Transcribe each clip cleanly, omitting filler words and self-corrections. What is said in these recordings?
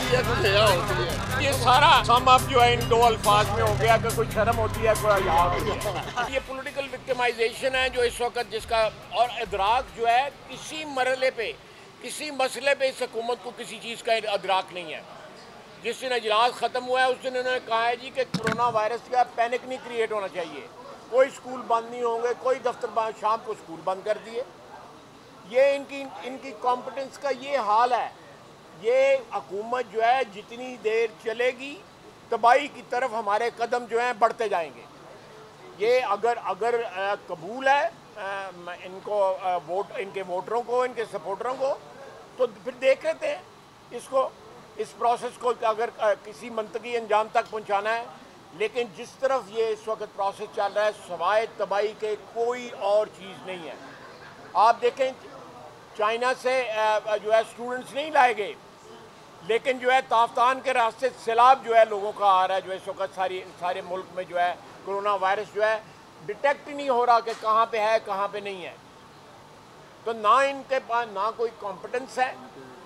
है, कुछ हया होती है। ये सारा सम अप जो है इन दो अल्फाज में हो गया कि कोई शर्म होती है, कोई हया होती है। ये पॉलिटिकल विक्टिमाइजेशन है जो इस वक्त जिसका, और इदराक जो है किसी मरहले पे, किसी मसले पे इस हुकूमत को किसी चीज़ का इदराक नहीं है। जिस दिन इजलास ख़त्म हुआ है उस दिन उन्होंने कहा है जी कि कोरोना वायरस का पैनिक नहीं क्रिएट होना चाहिए, कोई स्कूल बंद नहीं होंगे, कोई दफ्तर बंद, शाम को स्कूल बंद कर दिए। ये इनकी कॉम्पिटेंस का ये हाल है। ये हुकूमत जो है जितनी देर चलेगी तबाही की तरफ हमारे कदम जो हैं बढ़ते जाएंगे। ये अगर कबूल है इनको वोट, इनके वोटरों को, इनके सपोर्टरों को, तो फिर देख लेते हैं इसको, इस प्रोसेस को अगर किसी मंतकी अंजाम तक पहुंचाना है। लेकिन जिस तरफ ये इस वक्त प्रोसेस चल रहा है सवाए तबाही के कोई और चीज़ नहीं है। आप देखें चाइना से जो है स्टूडेंट्स नहीं लाए गए, लेकिन जो है ताफ्तान के रास्ते सैलाब जो है लोगों का आ रहा है, जो इस वक्त सारे मुल्क में जो है कोरोना वायरस जो है डिटेक्ट ही नहीं हो रहा कि कहाँ पे है कहाँ पे नहीं है। तो ना इनके पास ना कोई कॉम्पिटेंस है।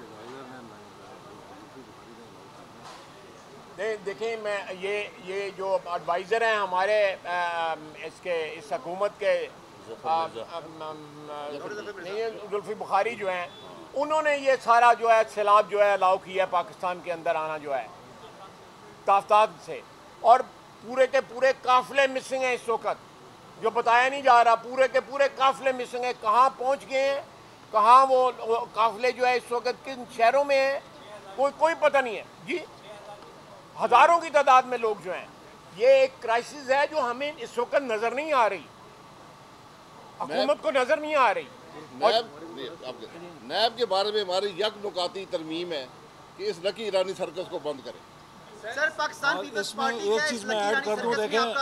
देखें, मैं ये जो एडवाइज़र हैं हमारे इस हुकूमत के जुल्फी बुखारी जो हैं, उन्होंने ये सारा जो है सैलाब जो है अलाउ किया पाकिस्तान के अंदर आना जो है ताफ्तान से, और पूरे के पूरे काफ़िले मिसिंग हैं इस वक्त, जो बताया नहीं जा रहा। पूरे के पूरे काफ़िले मिसिंग हैं, कहाँ पहुँच गए हैं, कहाँ वो काफ़िले जो है इस वक्त किन शहरों में हैं, कोई पता नहीं है जी। हज़ारों की तादाद में लोग जो हैं, ये एक क्राइसिस है जो हमें इस वक्त नज़र नहीं आ रही, हुकूमत को नज़र नहीं आ रही। नैब के बारे में हमारी यक नुकाती तरमीम है कि इस लकी ईरानी सर्कस को बंद करें। सर पाकिस्तान पीपल्स पार्टी एक चीज़ मैं ऐड कर दूं, देखें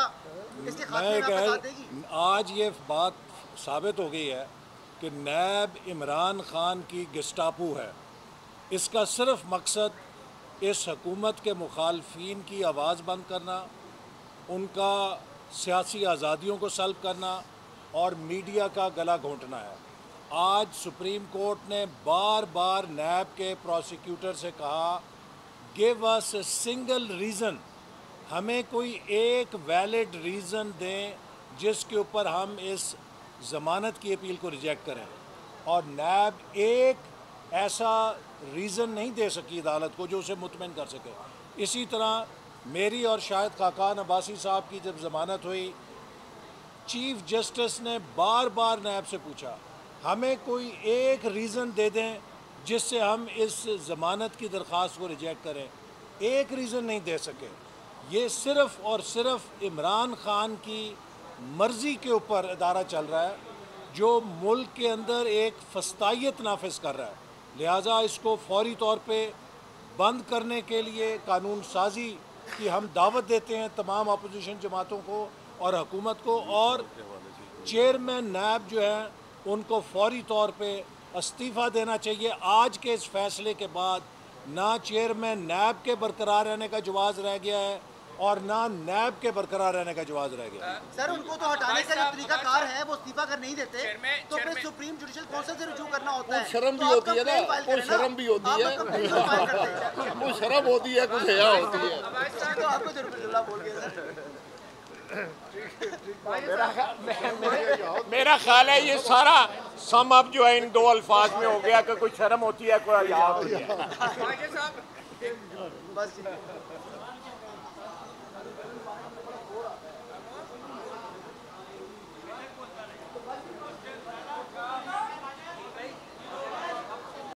आज ये बात साबित हो गई है कि नैब इमरान खान की गिस्टापू है। इसका सिर्फ मकसद इस हुकूमत के मुखालफीन की आवाज़ बंद करना, उनका सियासी आज़ादियों को सल्ब करना और मीडिया का गला घोंटना है। आज सुप्रीम कोर्ट ने बार बार नैब के प्रोसिक्यूटर से कहा, give us a single reason, हमें कोई एक वैलिड रीज़न दें जिसके ऊपर हम इस ज़मानत की अपील को रिजेक्ट करें। और नैब एक ऐसा रीज़न नहीं दे सकी अदालत को जो उसे मुतमईन कर सके। इसी तरह मेरी और शाहिद खाकान अब्बासी साहब की जब ज़मानत हुई, चीफ जस्टिस ने बार बार नैब से पूछा, हमें कोई एक रीज़न दे दें जिससे हम इस ज़मानत की दरख्वास्त को रिजेक्ट करें। एक रीज़न नहीं दे सके। ये सिर्फ़ और सिर्फ इमरान खान की मर्ज़ी के ऊपर अदारा चल रहा है जो मुल्क के अंदर एक फस्तायत नाफिज कर रहा है। लिहाजा इसको फौरी तौर पे बंद करने के लिए कानून साजी की हम दावत देते हैं तमाम अपोजिशन जमातों को और हुकूमत को, और चेयरमैन नैब जो हैं उनको फौरी तौर पे इस्तीफ़ा देना चाहिए। आज के इस फैसले के बाद ना चेयरमैन नैब के बरकरार रहने का जवाज़ रह गया है और ना नैब के बरकरार रहने का जवाज़ रह गया। सर उनको तो हटाने का जो तरीका कार है वो इस्तीफा कर नहीं देते, तो फिर सुप्रीम जुडिशल काउंसिल से रुजू करना होता है। शर्म भी होती है ना, कोई शर्म भी होती है, कोई शर्म होती है, कुछ हया होती है। तो आपको जरूर बोल के सर। मेरा ख्याल है ये सारा सम अप जो है इन दो अल्फाज में हो गया कि कोई शर्म होती है, कोई हया होती है।